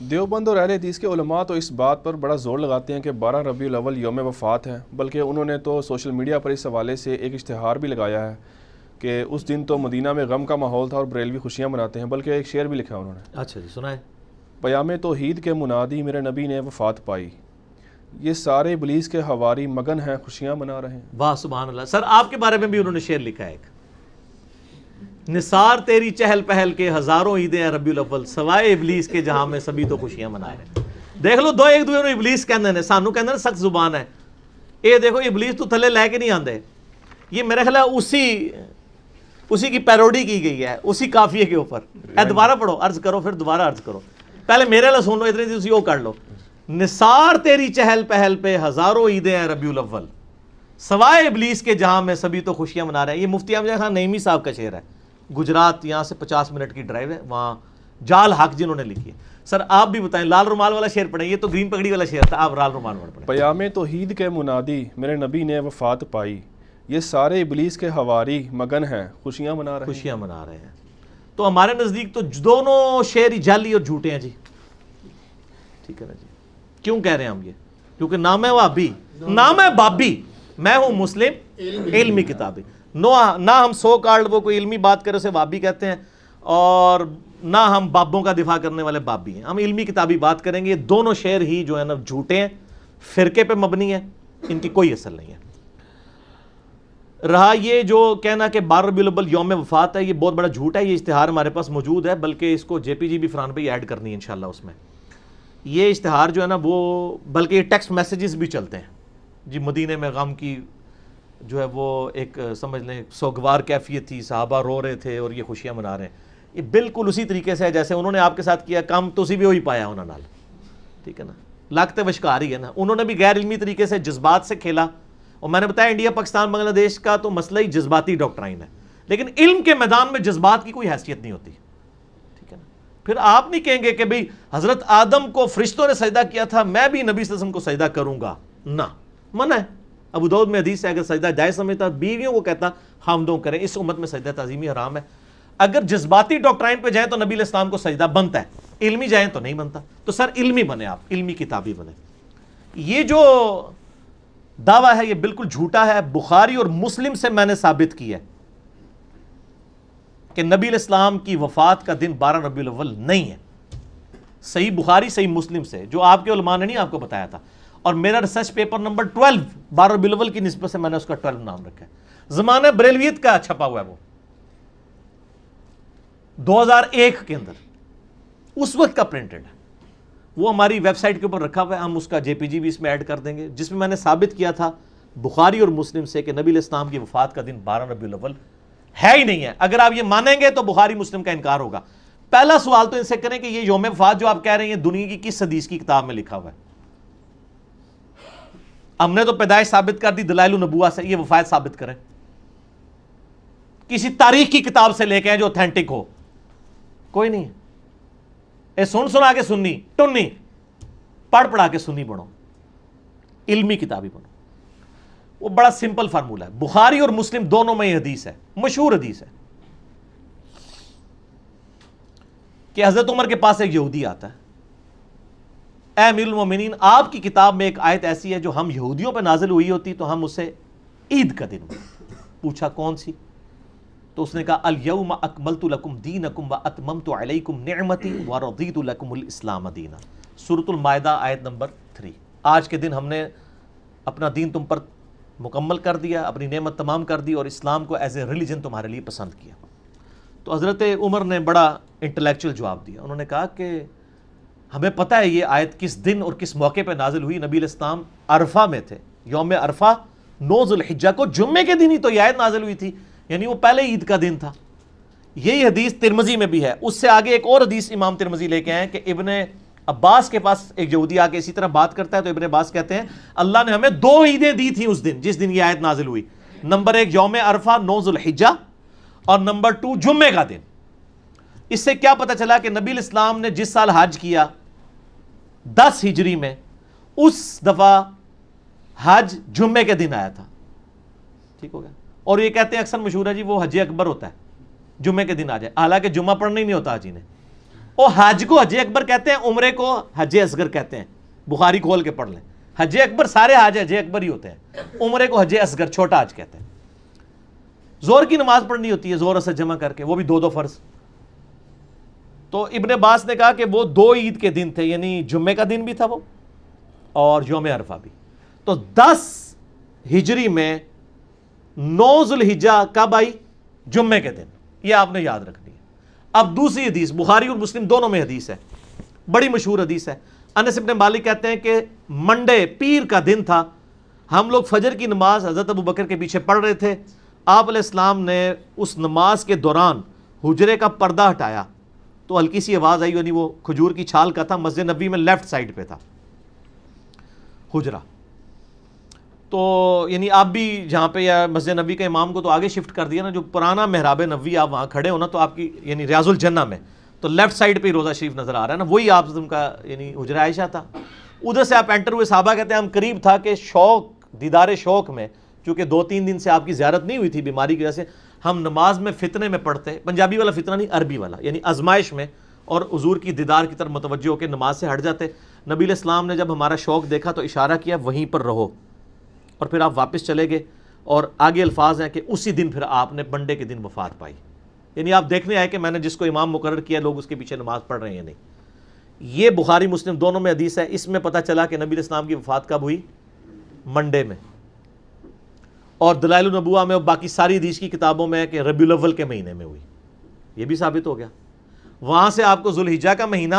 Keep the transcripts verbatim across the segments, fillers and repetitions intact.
دیوبند اور اہل حدیث کے علماء تو اس بات پر بڑا زور لگاتے ہیں کہ بارہ ربیع الاول یوم وفات ہے، بلکہ انہوں نے تو سوشل میڈیا پر اس حوالے سے ایک اشتہار بھی لگایا ہے کہ اس دن تو مدینہ میں غم کا ماحول تھا اور بریلوی خوشیاں مناتے ہیں، بلکہ ایک شعر بھی لکھا انہوں نے۔ اچھا جی، سنائیں۔ پیام توحید کے منادی میرے نبی نے وفات پائی، یہ سارے ابلیس کے حواری مگن ہیں خوشیاں منا رہے ہیں۔ واہ سبحان اللہ۔ سر آپ کے بارے میں بھی انہوں نے شعر لکھا ہے ایک، نثار تیری چہل پہل کے ہزاروں عیدیں ہیں ربیع الاول، سوائے ابلیس کے جہاں میں سبھی تو خوشیاں منا رہے ہیں۔ دیکھ لو دو ایک دوسرے نوں ابلیس کہندے نے، سانو کہندے نے سخت زبان ہے، اے دیکھو ابلیس تو تھلے لے کے نہیں آندے۔ یہ میرے خیال ہے اسی اسی کی پیروڈی کی گئی ہے اسی قافیے کے اوپر۔ اے دوبارہ پڑھو، عرض کرو پھر دوبارہ عرض کرو، پہلے میرے لئے سن لو، اتنی تھی اسی وہ کر لو۔ نثار تیری چہل پہل پہ ہزاروں عیدیں ہیں ربیع الاول، سوائے ابلیس کے جہاں میں سبھی تو خوشیاں منا رہے ہیں۔ یہ مفتی امجد خان نعیمی صاحب کا شعر ہے، گجرات، یہاں سے پچاس منٹ کی ڈرائیو ہے، وہاں جال حق جنہوں نے لکھی ہے۔ سر آپ بھی بتائیں، لال رومال والا شعر پڑھیں، یہ تو گرین پگڑی والا شعر تھا، آپ لال رومال والا پڑھیں۔ پیام توحید کے منادی میرے نبی نے وفات پائی، یہ سارے ابلیس کے حواری مگن ہیں خوشیاں منا رہے ہیں۔ خوشیاں منا رہے ہیں۔ تو ہمارے نزدیک تو دونوں شعر ہی جعلی اور جھوٹے ہیں جی، ٹھیک ہے نا جی۔ کیوں کہہ رہے ہیں ہم یہ؟ کیونکہ نام ہے وہابی، نام ہے بابی، میں ہوں مسلم علمی کتابی، نہ ہم سو کارڈ وہ کوئی علمی بات کرے اسے وہابی کہتے ہیں، اور نہ ہم بابوں کا دفاع کرنے والے بابی ہیں، ہم علمی کتابی بات کریں گے۔ یہ دونوں شعر ہی جو ہے نا جھوٹے ہیں، فرقے پہ مبنی ہیں، ان کی کوئی اصل نہیں ہے۔ رہا یہ جو کہنا کہ بارہ ربیع الاول یوم وفات ہے، یہ بہت بڑا جھوٹ ہے، یہ اشتہار ہمارے پاس موجود ہے، بلکہ اس کو جے پی جی بھی فرحان پہ ایڈ کرنی ہے انشاءاللہ اس میں۔ یہ اشتہار جو ہے نا وہ، بلکہ یہ ٹیکسٹ میسیجز بھی چلتے ہیں جی، مدینے میں غم کی جو ہے وہ ایک سمجھ لیں سوگوار کیفیت تھی، صحابہ رو رہے تھے اور یہ خوشیاں منا رہے ہیں۔ یہ بالکل اسی طریقے سے ہے جیسے انہوں نے آپ کے ساتھ کیا کام، تو اسی بھی وہی پایا انہوں نے، ٹھیک ہے نا، لگتے وشکار ہی ہے نا۔ انہوں نے بھی غیر علمی طریقے سے جذبات سے کھیلا، اور میں نے بتایا انڈیا پاکستان بنگلہ دیش کا تو مسئلہ ہی جذباتی ڈاکٹرائن ہے، لیکن علم کے میدان میں جذبات کی کوئی حیثیت نہیں ہوتی، ٹھیک ہے نا۔ پھر آپ نہیں کہیں گے کہ بھئی حضرت آدم کو فرشتوں نے سجدہ کیا تھا، میں بھی نبی صلی اللہ علیہ وسلم کو سجدہ کروں گا، نہ، منع ہے۔ ابو داؤد میں حدیث ہے، اگر سجدہ جائز سمجھتا بیویوں کو کہتا حامدوں کریں، اس امت میں سجدہ تعظیمی حرام ہے۔ اگر جذباتی ڈاکٹرائن پہ جائیں تو نبی علیہ السلام کو سجدہ بنتا ہے، علمی جائیں تو نہیں بنتا۔ تو سر علمی بنے، آپ علمی کتابی بنے۔ یہ جو دعویٰ ہے یہ بالکل جھوٹا ہے، بخاری اور مسلم سے میں نے ثابت کیا ہے کہ نبی علیہ السلام کی وفات کا دن بارہ ربیع الاول نہیں ہے، صحیح بخاری صحیح مسلم سے، جو آپ کے علماء نے نہیں آپ کو بتایا تھا۔ اور میرا ریسرچ پیپر نمبر بارہ بارہ ربیع الاول کی نسبت سے میں نے اس کا بارہ نام رکھا ہے، زمانہ بریلویت کا چھپا ہوا ہے، وہ دو ہزار ایک کے اندر اس وقت کا پرنٹڈ ہے، وہ ہماری ویب سائٹ کے اوپر رکھا ہوا ہے، ہم اس کا جے پی جی بھی اس میں ایڈ کر دیں گے، جس میں میں نے ثابت کیا تھا بخاری اور مسلم سے کہ نبی علیہ السلام کی وفات کا دن بارہ ربیع الاول ہے ہی نہیں ہے۔ اگر آپ یہ مانیں گے تو بخاری مسلم کا انکار ہوگا۔ پہلا سوال تو ان سے کریں کہ یہ یوم وفات جو آپ کہہ رہے ہیں دنیا کی کس حدیث کی کتاب میں لکھا ہوا ہے؟ ہم نے تو پیدائش ثابت کر دی دلائل النبوہ سے، یہ وفات ثابت کریں، کسی تاریخ کی کتاب سے لے کے آئیں جو اوتھینٹک ہو، کوئی نہیں ہے۔ اے سن سنا کے سنی ٹنی، پڑھ پڑھا کے سنی بنو، علمی کتابی بنو۔ وہ بڑا سمپل فارمولہ ہے، بخاری اور مسلم دونوں میں یہ حدیث ہے، مشہور حدیث ہے کہ حضرت عمر کے پاس ایک یہودی آتا ہے، اے امیر المومنین آپ کی کتاب میں ایک آیت ایسی ہے جو ہم یہودیوں پہ نازل ہوئی ہوتی تو ہم اسے عید کا دن پوچھا کون سی؟ تو اس نے کہا الیوم اکملت لکم دینکم واتممت علیکم نعمتی ورضیت لکم الاسلام دینا، سورۃ المائدہ آیت نمبر تھری۔ آج کے دن ہم نے اپنا دین تم پر مکمل کر دیا، اپنی نعمت تمام کر دی اور اسلام کو ایز اے ریلیجن تمہارے لیے پسند کیا۔ تو حضرت عمر نے بڑا انٹلیکچوئل جواب دیا، انہوں نے کہا کہ ہمیں پتہ ہے یہ آیت کس دن اور کس موقع پہ نازل ہوئی، نبی علیہ السلام عرفہ میں تھے، یوم عرفہ نو ذو الحجہ کو جمعے کے دن ہی تو یہ آیت نازل ہوئی تھی، یعنی وہ پہلے عید کا دن تھا۔ یہی حدیث ترمذی میں بھی ہے، اس سے آگے ایک اور حدیث امام ترمذی لے کے آئے کہ ابن عباس کے پاس ایک یہودی آ کے اسی طرح بات کرتا ہے تو ابن عباس کہتے ہیں اللہ نے ہمیں دو عیدیں دی تھیں اس دن جس دن یہ آیت نازل ہوئی، نمبر ایک یوم عرفہ نو ذو الحجہ اور نمبر ٹو جمعے کا دن۔ اس سے کیا پتہ چلا کہ نبی علیہ السلام نے جس سال حج کیا دس ہجری میں، اس دفعہ حج جمعے کے دن آیا تھا، ٹھیک ہو گیا۔ اور یہ کہتے ہیں اکثر مشہور ہے جی وہ حج اکبر ہوتا ہے جمعے کے دن آ جائے، حالانکہ جمعہ پڑھنا ہی نہیں ہوتا حاجی نے، وہ حج کو حج اکبر کہتے ہیں، عمرے کو حج اصغر کہتے ہیں، بخاری کھول کے پڑھ لیں، حج اکبر سارے حج حج اکبر ہی ہوتے ہیں، عمرے کو حج اصغر چھوٹا حج کہتے ہیں۔ زور کی نماز پڑھنی ہوتی ہے زور اثر جمع کر کے، وہ بھی دو دو فرض۔ تو ابن عباس نے کہا کہ وہ دو عید کے دن تھے، یعنی جمعے کا دن بھی تھا وہ اور یوم عرفہ بھی۔ تو دس ہجری میں نو ذوالحجہ کب آئی؟ جمعے کے دن، یہ آپ نے یاد رکھنی ہے۔ اب دوسری حدیث بخاری اور مسلم دونوں میں حدیث ہے، بڑی مشہور حدیث ہے۔ انس بن مالک کہتے ہیں کہ منڈے پیر کا دن تھا، ہم لوگ فجر کی نماز حضرت ابو بکر کے پیچھے پڑھ رہے تھے، آپ علیہ السلام نے اس نماز کے دوران حجرے کا پردہ ہٹایا تو ہلکی سی آواز آئی، یعنی وہ کھجور کی چھال کا تھا، مسجد نبی میں لیفٹ سائڈ پہ تھا حجرہ، تو یعنی آپ بھی جہاں پہ یا مسجد نبی کا امام کو تو آگے شفٹ کر دیا نا، جو پرانا محراب نبوی آپ وہاں کھڑے ہو نا، تو آپ کی یعنی ریاض الجنہ میں تو لیفٹ سائڈ پہ ہی روضہ شریف نظر آ رہا ہے نا، وہی آپ کا یعنی حجرہ عائشہ تھا۔ ادھر سے آپ انٹر ہوئے، صحابہ کہتے ہیں ہم قریب تھا کہ شوق دیدار شوق میں، چونکہ دو تین دن سے آپ کی زیارت نہیں ہوئی تھی بیماری کی وجہ سے، ہم نماز میں فتنے میں پڑھتے، پنجابی والا فتنہ نہیں عربی والا، یعنی آزمائش میں، اور حضور کی دیدار کی طرف متوجہ ہو کے نماز سے ہٹ جاتے۔ نبی علیہ السلام نے جب ہمارا شوق دیکھا تو اشارہ کیا وہیں پر رہو، اور پھر آپ واپس چلے گئے، اور آگے الفاظ ہیں کہ اسی دن پھر آپ نے منڈے کے دن وفات پائی، یعنی آپ دیکھنے آئے کہ میں نے جس کو امام مقرر کیا لوگ اس کے پیچھے نماز پڑھ رہے ہیں یا نہیں۔ یہ بخاری مسلم دونوں میں حدیث ہے، اس میں پتہ چلا کہ نبی علیہ السلام کی وفات کب ہوئی؟ منڈے میں، اور دلائل النبوہ میں اور باقی ساری حدیث کی کتابوں میں ہے کہ ربیع الاول کے مہینے میں ہوئی، یہ بھی ثابت ہو گیا۔ وہاں سے آپ کو ذوالحجہ کا مہینہ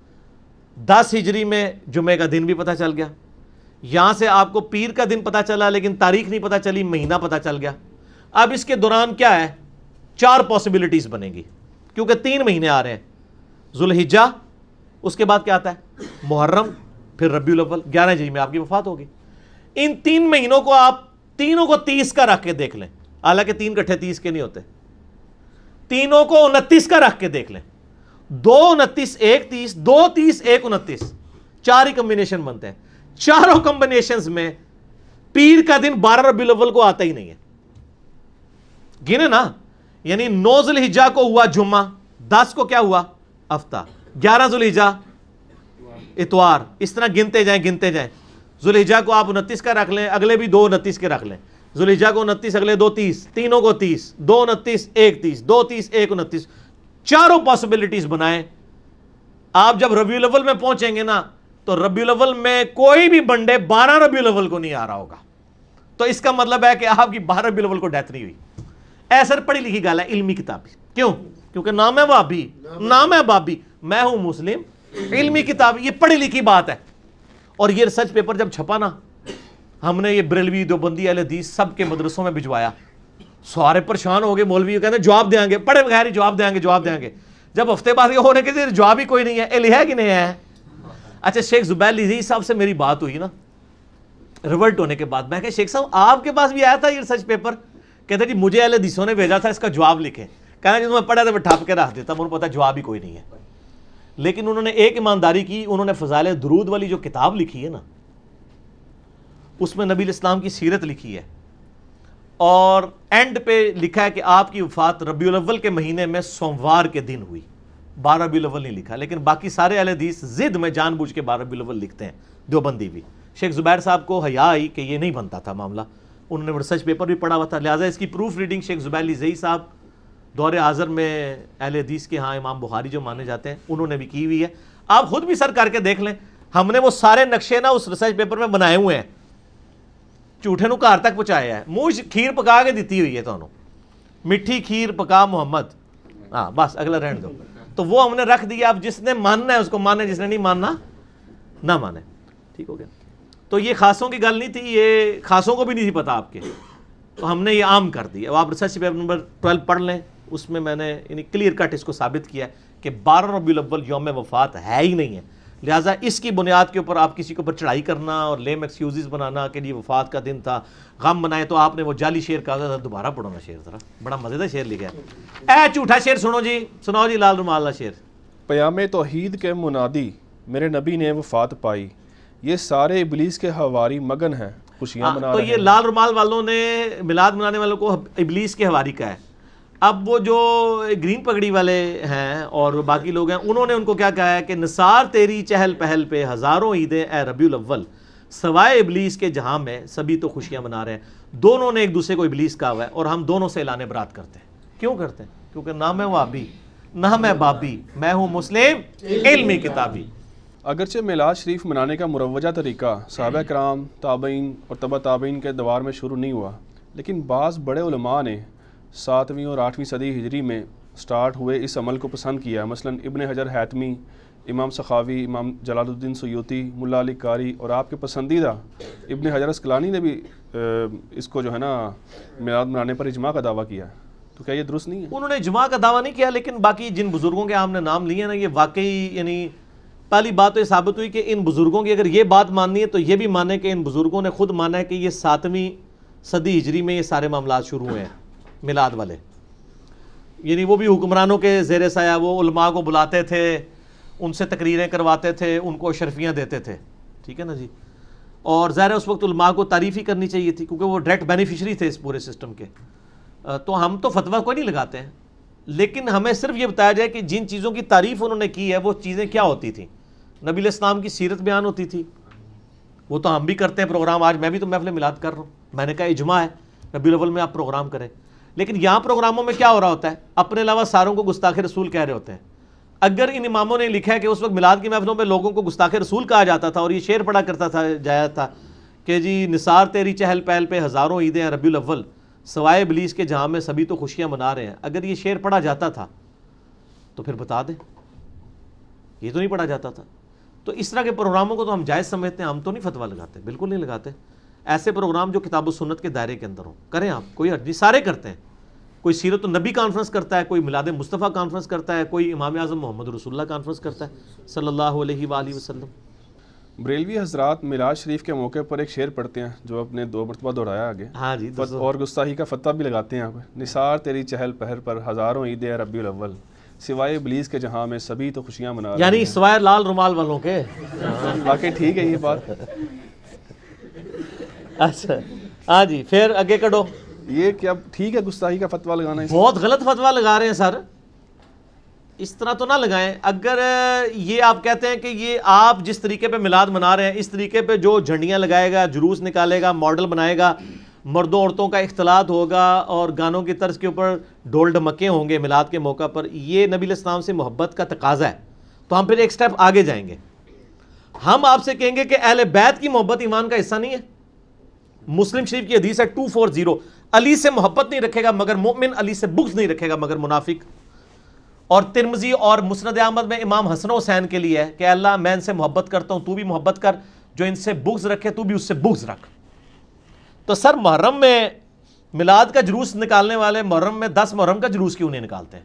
دس ہجری میں جمعے کا دن بھی پتہ چل گیا، یہاں سے آپ کو پیر کا دن پتہ چلا لیکن تاریخ نہیں پتہ چلی، مہینہ پتہ چل گیا۔ اب اس کے دوران کیا ہے؟ چار پاسبلٹیز بنیں گی، کیونکہ تین مہینے آ رہے ہیں، ذوالحجہ، اس کے بعد کیا آتا ہے؟ محرم، پھر ربیع الاول، گیارہ ہجری میں آپ کی وفات ہوگی۔ ان تین مہینوں کو آپ تینوں کو تیس کا رکھ کے دیکھ لیں، حالانکہ تین کٹھے تیس کے نہیں ہوتے، تینوں کو انتیس کا رکھ کے دیکھ لیں، دو انتیس ایک تیس، دو تیس ایک انتیس، چار ہی کمبینیشن بنتے ہیں، چاروں کمبینیشنز میں پیر کا دن بارہ ربیع الاول کو آتا ہی نہیں ہے، گنے نا، یعنی نو ذوالحجہ کو ہوا جمعہ، دس کو کیا ہوا؟ ہفتہ، گیارہ ذوالحجہ اتوار، اس طرح گنتے جائیں گنتے جائیں۔ ذوالحجہ کو آپ انتیس کا رکھ لیں، اگلے بھی دو انتیس کے رکھ لیں، ذوالحجہ کو انتیس، اگلے دو تیس، تینوں کو تیس، دو انتیس ایک تیس، دو تیس ایک انتیس، چاروں پاسبلٹیز بنائیں۔ آپ جب ربیع الاول میں پہنچیں گے نا تو ربیع الاول میں کوئی بھی بنڈے بارہ ربیع الاول کو نہیں آ رہا ہوگا، تو اس کا مطلب ہے کہ آپ کی بارہ ربیع الاول کو ڈیتھ نہیں ہوئی۔ ایسر پڑھی لکھی گال ہے، علمی کتابی، کیوں؟ کیونکہ نام ہے بابی، نام ہے بابی، میں ہوں مسلم، علمی کتاب، یہ پڑھی لکھی بات ہے۔ اور یہ ریسرچ پیپر جب چھپا نا، ہم نے یہ بریلوی دیوبندی اہل حدیث سب کے مدرسوں میں بھجوایا، سارے پریشان ہو گئے، مولوی کہتے ہیں جواب دیں گے، پڑھے بغیر ہی جواب دیں گے جواب دیں گے۔ جب ہفتے بعد یہ ہونے کے جواب ہی کوئی نہیں ہے، اے ہے کہ نہیں ہے؟ اچھا شیخ زبیر لیزی صاحب سے میری بات ہوئی نا ریورٹ ہونے کے بعد، میں کہ شیخ صاحب آپ کے پاس بھی آیا تھا یہ ریسرچ پیپر؟ کہتے جی مجھے اہل حدیثوں نے بھیجا تھا اس کا جواب لکھیں، کہنا جب میں پڑھا تھا میں ٹھاپ کے رکھ دیتا، مجھے پتا جواب ہی کوئی نہیں ہے۔ لیکن انہوں نے ایک ایمانداری کی، انہوں نے فضائل درود والی جو کتاب لکھی ہے نا، اس میں نبی الاسلام کی سیرت لکھی ہے، اور اینڈ پہ لکھا ہے کہ آپ کی وفات ربیع الاول کے مہینے میں سوموار کے دن ہوئی، بارہ ربیع الاول نہیں لکھا، لیکن باقی سارے اہل حدیث ضد میں جان بوجھ کے بارہ ربیع الاول لکھتے ہیں، دیوبندی بھی۔ شیخ زبیر صاحب کو حیا آئی کہ یہ نہیں بنتا تھا معاملہ، انہوں نے ریسرچ پیپر بھی پڑھا ہوا تھا، لہٰذا اس کی پروف ریڈنگ شیخ زبیر لیزئی صاحب دور حاضر میں اہل حدیث کے ہاں امام بخاری جو مانے جاتے ہیں انہوں نے بھی کی ہوئی ہے، آپ خود بھی سر کر کے دیکھ لیں، ہم نے وہ سارے نقشے نا اس ریسرچ پیپر میں بنائے ہوئے ہیں، جھوٹے نو گھر تک پہنچایا ہے، منہ کھیر پکا کے دیتی ہوئی ہے تانوں، میٹھی کھیر پکا محمد، ہاں بس اگلا رہن دو، تو وہ ہم نے رکھ دیا، اب جس نے ماننا ہے اس کو مانے، جس نے نہیں ماننا نہ مانے، ٹھیک ہو گیا۔ تو یہ خاصوں کی گل نہیں تھی، یہ خاصوں کو بھی نہیں تھی پتا آپ کے، تو ہم نے یہ عام کر دی۔ اب آپ ریسرچ پیپر نمبر ٹویلو پڑھ لیں، اس میں میں نے یعنی کلیئر کٹ اس کو ثابت کیا ہے کہ بارہ ربیع الاول یوم وفات ہے ہی نہیں ہے، لہٰذا اس کی بنیاد کے اوپر آپ کسی کے اوپر چڑھائی کرنا اور لیم ایکسکیوزز بنانا کہ یہ وفات کا دن تھا، غم بنائے، تو آپ نے وہ جعلی شعر کہا تھا، دوبارہ پڑھو نا شعر ذرا، بڑا مزیدار شعر لکھا ہے، اے جھوٹا شعر سنو جی، سناؤ جی لال رومال والا شعر۔ پیام توحید کے منادی میرے نبی نے وفات پائی، یہ سارے ابلیس کے حواری مگن ہیں خوشیاں منا تو رہے یہ ہیں۔ لال رومال والوں نے میلاد منانے والوں کو ابلیس کے حواری کا ہے، اب وہ جو گرین پگڑی والے ہیں اور باقی لوگ ہیں، انہوں نے ان کو کیا کہا ہے کہ نثار تیری چہل پہل پہ ہزاروں عیدیں اے ربیع الاول، سوائے ابلیس کے جہاں میں سبھی تو خوشیاں منا رہے ہیں۔ دونوں نے ایک دوسرے کو ابلیس کہا ہوا ہے اور ہم دونوں سے اعلان برات کرتے ہیں۔ کیوں کرتے ہیں؟ کیونکہ نہ میں وہابی نہ میں بابی، میں ہوں مسلم علمی کتابی۔ اگرچہ میلاد شریف منانے کا مروجہ طریقہ صحابہ کرام، تابعین اور تبع تابعین کے دوار میں شروع نہیں ہوا، لیکن بعض بڑے علماء نے ساتویں اور آٹھویں صدی ہجری میں سٹارٹ ہوئے اس عمل کو پسند کیا۔ مثلا ابن حجر حیتمی، امام سخاوی، امام جلال الدین سیوطی، ملا علی قاری اور آپ کے پسندیدہ ابن حجر اسقلانی نے بھی اس کو جو ہے نا میلاد منانے پر اجماع کا دعویٰ کیا ہے۔ تو کیا یہ درست نہیں ہے؟ انہوں نے اجماع کا دعویٰ نہیں کیا، لیکن باقی جن بزرگوں کے آپ نے نام لیے نا، یہ واقعی یعنی پہلی بات تو یہ ثابت ہوئی کہ ان بزرگوں کی اگر یہ بات ماننی ہے تو یہ بھی مانے کہ ان بزرگوں نے خود مانا ہے کہ یہ ساتویں صدی ہجری میں یہ سارے معاملات شروع ہوئے ہیں میلاد والے۔ یعنی وہ بھی حکمرانوں کے زیر سایہ وہ علماء کو بلاتے تھے، ان سے تقریریں کرواتے تھے، ان کو اشرفیاں دیتے تھے، ٹھیک ہے نا جی۔ اور ظاہر ہے اس وقت علماء کو تعریف ہی کرنی چاہیے تھی کیونکہ وہ ڈائریکٹ بینیفیشری تھے اس پورے سسٹم کے۔ تو ہم تو فتویٰ کوئی نہیں لگاتے ہیں، لیکن ہمیں صرف یہ بتایا جائے کہ جن چیزوں کی تعریف انہوں نے کی ہے وہ چیزیں کیا ہوتی تھیں۔ نبی علیہ السلام کی سیرت بیان ہوتی تھی، وہ تو ہم بھی کرتے ہیں پروگرام، آج میں بھی تو محفل میلاد کر رہا ہوں، میں نے کہا اجماع ہے ربیع الاول میں آپ پروگرام کریں۔ لیکن یہاں پروگراموں میں کیا ہو رہا ہوتا ہے؟ اپنے علاوہ ساروں کو گستاخ رسول کہہ رہے ہوتے ہیں۔ اگر ان اماموں نے لکھا ہے کہ اس وقت میلاد کی محفلوں میں لوگوں کو گستاخ رسول کہا جاتا تھا اور یہ شعر پڑھا کرتا تھا جایا تھا کہ جی نثار تیری چہل پہل پہ ہزاروں عیدیں ہیں ربیع الاول، سوائے ابلیس کے جہاں میں سبھی تو خوشیاں منا رہے ہیں، اگر یہ شعر پڑھا جاتا تھا تو پھر بتا دیں، یہ تو نہیں پڑھا جاتا تھا۔ تو اس طرح کے پروگراموں کو تو ہم جائز سمجھتے ہیں، ہم تو نہیں فتویٰ لگاتے، بالکل نہیں لگاتے۔ ایسے پروگرام جو کتاب و سنت کے دائرے کے اندر ہوں کریں آپ، کوئی حرج نہیں، سارے کرتے ہیں۔ کوئی سیرت النبی کانفرنس کرتا ہے، کوئی میلاد مصطفیٰ کانفرنس کرتا ہے، کوئی امام اعظم محمد رسول اللہ کانفرنس کرتا ہے صلی اللہ علیہ وآلہ وسلم۔ بریلوی حضرات میلاد شریف کے موقع پر ایک شعر پڑھتے ہیں جو اپنے دو مرتبہ دہرایا آگے، ہاں جی، اور گستاخی کا فتویٰ بھی لگاتے ہیں آپ۔ نثار تیری چہل پہل پر ہزاروں عیدیں ربیع الاول، سوائے ابلیس کے جہاں میں سبھی تو خوشیاں منا رہے ہیں، یعنی سوائے لال رومال والوں کے۔ واقعی ٹھیک ہے یہ بات۔ اچھا ہاں جی، پھر آگے کڑو۔ یہ کیا ٹھیک ہے گستاخی کا فتویٰ لگانا؟ بہت غلط فتویٰ لگا رہے ہیں سر، اس طرح تو نہ لگائیں۔ اگر یہ آپ کہتے ہیں کہ یہ آپ جس طریقے پہ میلاد منا رہے ہیں اس طریقے پہ جو جھنڈیاں لگائے گا، جلوس نکالے گا، ماڈل بنائے گا، مردوں عورتوں کا اختلاط ہوگا اور گانوں کی طرز کے اوپر ڈول ڈھمکے ہوں گے میلاد کے موقع پر، یہ نبی علیہ السلام سے محبت کا تقاضا ہے، تو ہم پھر ایک سٹیپ آگے جائیں گے۔ ہم آپ سے کہیں گے کہ اہل بیت کی محبت ایمان کا حصہ نہیں ہے۔ مسلم شریف کی حدیث ہے ٹو فور زیرو، علی سے محبت نہیں رکھے گا مگر مومن، علی سے بغض نہیں رکھے گا مگر منافق۔ اور ترمذی اور مسند احمد میں امام حسن و حسین کے لیے ہے کہ اللہ میں ان سے محبت کرتا ہوں، تو بھی محبت کر، جو ان سے بغض رکھے تو بھی اس سے بغض رکھ۔ تو سر محرم میں میلاد کا جلوس نکالنے والے محرم میں دس محرم کا جلوس کیوں نہیں نکالتے؟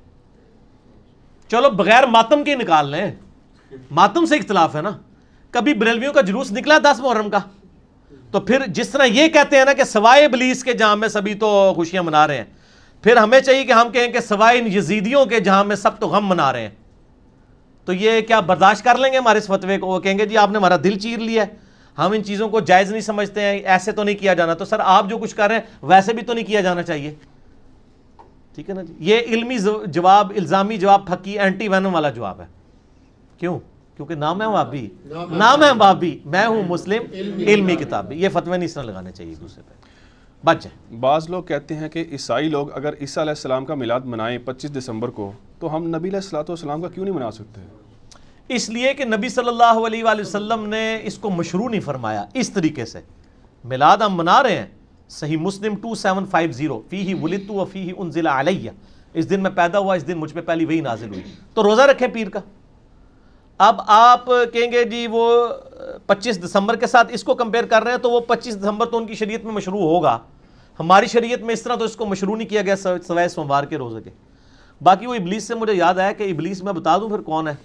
چلو بغیر ماتم کے نکال لیں، ماتم سے اختلاف ہے نا۔ کبھی بریلویوں کا جلوس نکلا دس محرم کا؟ تو پھر جس طرح یہ کہتے ہیں نا کہ سوائے ابلیس کے جہاں میں سبھی تو خوشیاں منا رہے ہیں، پھر ہمیں چاہیے کہ ہم کہیں کہ سوائے ان یزیدیوں کے جہاں میں سب تو غم منا رہے ہیں۔ تو یہ کیا برداشت کر لیں گے ہمارے اس فتوے کو؟ وہ کہیں گے جی آپ نے ہمارا دل چیر لیا ہے، ہم ان چیزوں کو جائز نہیں سمجھتے ہیں، ایسے تو نہیں کیا جانا۔ تو سر آپ جو کچھ کر رہے ہیں ویسے بھی تو نہیں کیا جانا چاہیے، ٹھیک ہے نا جی۔ یہ علمی جواب، الزامی جواب، پھکی اینٹی وینم والا جواب ہے۔ کیوں؟ کیونکہ نام ہے وابی، نام ہے وابی، میں ہوں مسلم علمی کتابی۔ یہ فتوے نہیں اس طرح لگانے چاہیے دوسرے پہ، بچ جائیں۔ بعض لوگ کہتے ہیں کہ عیسائی لوگ اگر عیسیٰ علیہ السلام کا میلاد منائیں پچیس دسمبر کو تو ہم نبی علیہ الصلوۃ والسلام کا کیوں نہیں منا سکتے؟ اس لیے کہ نبی صلی اللہ علیہ وآلہ وسلم نے اس کو مشروع نہیں فرمایا اس طریقے سے۔ میلاد ہم منا رہے ہیں، صحیح مسلم ٹو سیون فائیو زیرو، فیہ ولدت وفیہ انزل علیہ، اس دن میں پیدا ہوا، اس دن مجھ پہ پہلی وحی نازل ہوئی، تو روزہ رکھیں پیر کا۔ اب آپ کہیں گے جی وہ پچیس دسمبر کے ساتھ اس کو کمپیئر کر رہے ہیں تو وہ پچیس دسمبر تو ان کی شریعت میں مشروع ہوگا، ہماری شریعت میں اس طرح تو اس کو مشروع نہیں کیا گیا سوائے سوموار کے روزے کے۔ باقی وہ ابلیس سے مجھے یاد آیا کہ ابلیس میں بتا دوں پھر کون ہے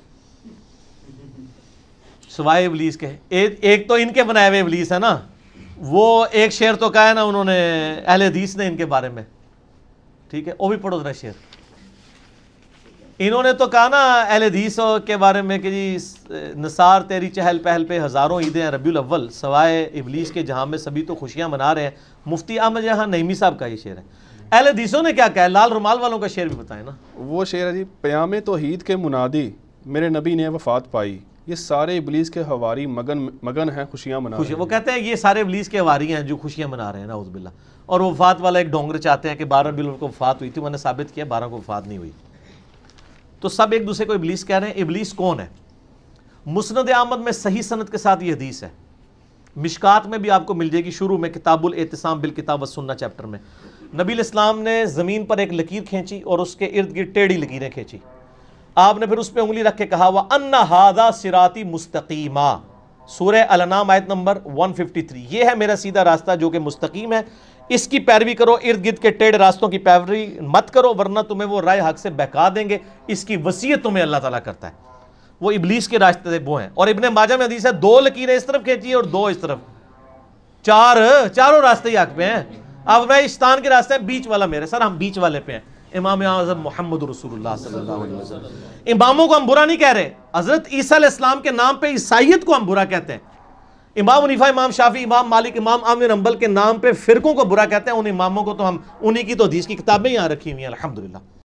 سوائے ابلیس کے؟ ایک تو ان کے بنائے ہوئے ابلیس ہے نا، وہ ایک شعر تو کہا ہے نا انہوں نے اہل حدیث نے ان کے بارے میں، ٹھیک ہے، وہ بھی پڑھو ذرا شعر۔ انہوں نے تو کہا نا اہل حدیث کے بارے میں کہ جی نثار تیری چہل پہل پہ ہزاروں عیدیں ہیں ربیع الاول، سوائے ابلیس کے جہاں میں سبھی تو خوشیاں منا رہے ہیں۔ مفتی احمد جہاں نعیمی صاحب کا یہ شعر ہے۔ اہل حدیثوں نے کیا کہا ہے؟ لال رومال والوں کا شعر بھی بتائیں نا. وہ شعر ہے جی، پیام توحید کے منادی میرے نبی نے وفات پائی، یہ سارے ابلیس کے ہواری مگن مگن ہیں خوشیاں منا رہے ہیں. وہ کہتے ہیں یہ سارے ابلیس کے ہواری ہیں جو خوشیاں منا رہے ہیں، نعوذ باللہ. اور وفات والا ایک ڈونگر چاہتے ہیں کہ بارہ ربیع الاول کو وفات ہوئی تھی، میں نے ثابت کیا بارہ کو وفات نہیں ہوئی. تو سب ایک دوسرے کو ابلیس کہہ رہے ہیں. ابلیس کون ہے؟ مسند احمد میں صحیح سند کے ساتھ یہ حدیث ہے. مشکات میں بھی آپ کو مل جائے گی، شروع میں کتاب الاعتصام بالکتاب والسنہ چیپٹر میں. نبی الاسلام نے زمین پر ایک لکیر کھینچی اور اس کے ارد گرد ٹیڑھی لکیریں کھینچی. آپ نے پھر اس پہ انگلی رکھ کے کہا وَأَنَّ هَذَا صِرَاطِ مُسْتَقِيمًا. سورہ الانعام آیت نمبر ایک سو ترپن. یہ ہے میرا سیدھا راستہ جو کہ مستقیم ہے، اس کی پیروی کرو، ارد گرد کے ٹیڑھے راستوں کی پیروی مت کرو ورنہ تمہیں وہ رائے حق سے بہکا دیں گے. اس کی وصیت تمہیں اللہ تعالیٰ کرتا ہے. وہ ابلیس کے راستے وہ ہیں. اور ابن ماجہ میں حدیث ہے دو لکیریں اس طرف کھینچی اور دو اس طرف، چار چاروں راستے ہی حق پہ ہیں. اب میں شیطان کے راستے ہیں، بیچ والا میرے سر، ہم بیچ والے پہ ہیں. امام اعظم محمد رسول اللہ صلی اللہ علیہ وسلم. اماموں کو ہم برا نہیں کہہ رہے، حضرت عیسیٰ علیہ السلام کے نام پہ عیسائیت کو ہم برا کہتے ہیں. امام حنیفہ، امام شافعی، امام مالک، امام احمد بن حنبل کے نام پہ فرقوں کو برا کہتے ہیں. ان اماموں کو تو ہم انہی کی تو حدیث کی کتابیں یہاں رکھی ہوئی ہیں الحمدللہ.